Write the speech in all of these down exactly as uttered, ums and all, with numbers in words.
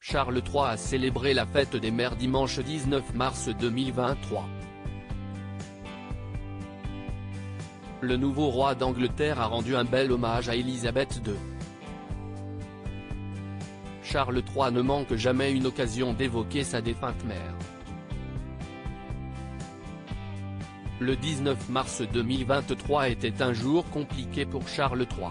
Charles trois a célébré la fête des mères dimanche dix-neuf mars deux mille vingt-trois. Le nouveau roi d'Angleterre a rendu un bel hommage à Élisabeth deux. Charles trois ne manque jamais une occasion d'évoquer sa défunte mère. Le dix-neuf mars deux mille vingt-trois était un jour compliqué pour Charles trois.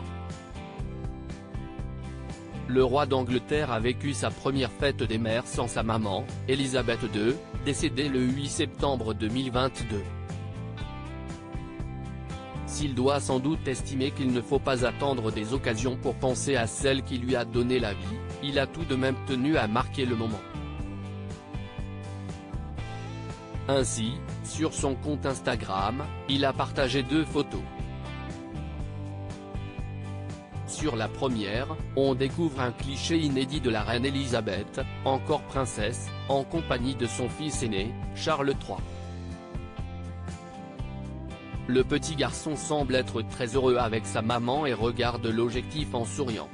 Le roi d'Angleterre a vécu sa première fête des mères sans sa maman, Élisabeth deux, décédée le huit septembre deux mille vingt-deux. S'il doit sans doute estimer qu'il ne faut pas attendre des occasions pour penser à celle qui lui a donné la vie, il a tout de même tenu à marquer le moment. Ainsi, sur son compte Instagram, il a partagé deux photos. Sur la première, on découvre un cliché inédit de la reine Élisabeth, encore princesse, en compagnie de son fils aîné, Charles trois. Le petit garçon semble être très heureux avec sa maman et regarde l'objectif en souriant.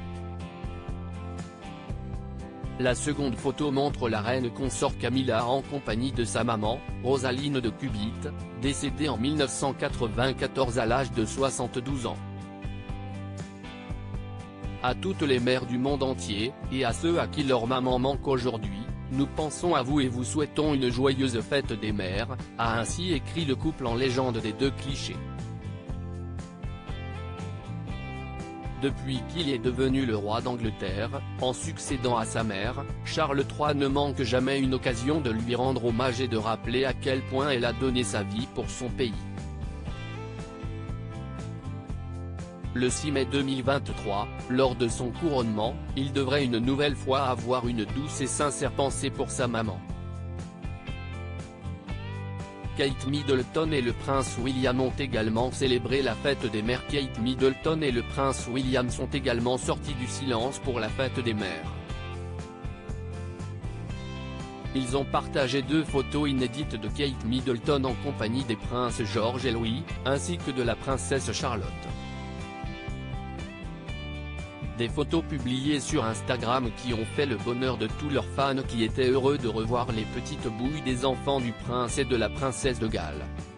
La seconde photo montre la reine consort Camilla en compagnie de sa maman, Rosaline de Cubit, décédée en mille neuf cent quatre-vingt-quatorze à l'âge de soixante-douze ans. À toutes les mères du monde entier, et à ceux à qui leur maman manque aujourd'hui, nous pensons à vous et vous souhaitons une joyeuse fête des mères, a ainsi écrit le couple en légende des deux clichés. Depuis qu'il est devenu le roi d'Angleterre, en succédant à sa mère, Charles trois ne manque jamais une occasion de lui rendre hommage et de rappeler à quel point elle a donné sa vie pour son pays. Le six mai deux mille vingt-trois, lors de son couronnement, il devrait une nouvelle fois avoir une douce et sincère pensée pour sa maman. Kate Middleton et le prince William ont également célébré la fête des mères. Kate Middleton et le prince William sont également sortis du silence pour la fête des mères. Ils ont partagé deux photos inédites de Kate Middleton en compagnie des princes George et Louis, ainsi que de la princesse Charlotte. Des photos publiées sur Instagram qui ont fait le bonheur de tous leurs fans qui étaient heureux de revoir les petites bouilles des enfants du prince et de la princesse de Galles.